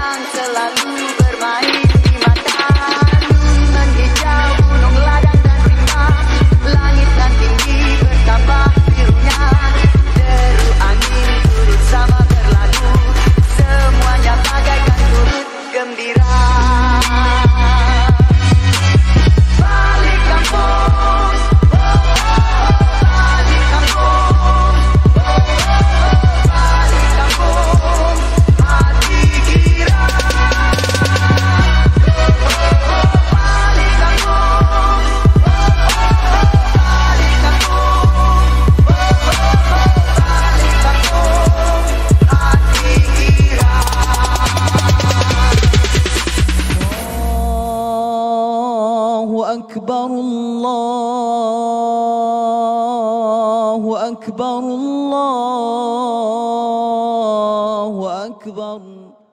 yang selalu bermain di mata. Menghijau gunung ladang dan rimba, langit nan tinggi bertambah birunya. Deru angin turut sama berlalu, semuanya bagaikan turut gembira. Balik kampung, balik kampung, balik kampung, hati kira. Balik kampung, balik kampung, balik kampung, hati kira. Allahu Akbar, Allahu Akbar, Allahu Akbar.